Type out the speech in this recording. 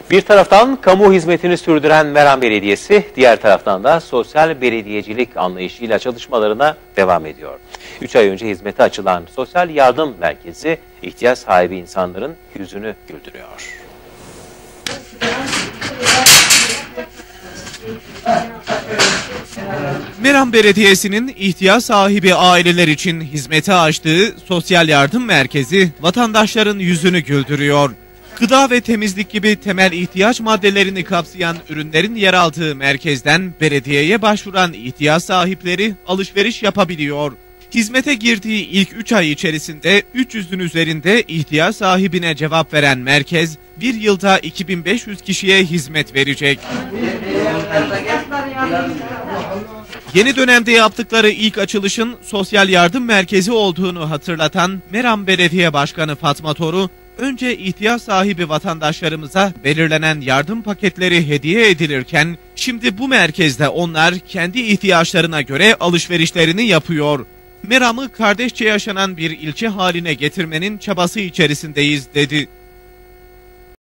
Bir taraftan kamu hizmetini sürdüren Meram Belediyesi, diğer taraftan da sosyal belediyecilik anlayışıyla çalışmalarına devam ediyor. 3 ay önce hizmete açılan Sosyal Yardım Merkezi, ihtiyaç sahibi insanların yüzünü güldürüyor. Meram Belediyesi'nin ihtiyaç sahibi aileler için hizmete açtığı Sosyal Yardım Merkezi vatandaşların yüzünü güldürüyor. Gıda ve temizlik gibi temel ihtiyaç maddelerini kapsayan ürünlerin yer aldığı merkezden belediyeye başvuran ihtiyaç sahipleri alışveriş yapabiliyor. Hizmete girdiği ilk 3 ay içerisinde 300'ün üzerinde ihtiyaç sahibine cevap veren merkez, bir yılda 2500 kişiye hizmet verecek. Yeni dönemde yaptıkları ilk açılışın Sosyal Yardım Merkezi olduğunu hatırlatan Meram Belediye Başkanı Fatma Toru, önce ihtiyaç sahibi vatandaşlarımıza belirlenen yardım paketleri hediye edilirken, şimdi bu merkezde onlar kendi ihtiyaçlarına göre alışverişlerini yapıyor. Meram'ı kardeşçe yaşanan bir ilçe haline getirmenin çabası içerisindeyiz dedi.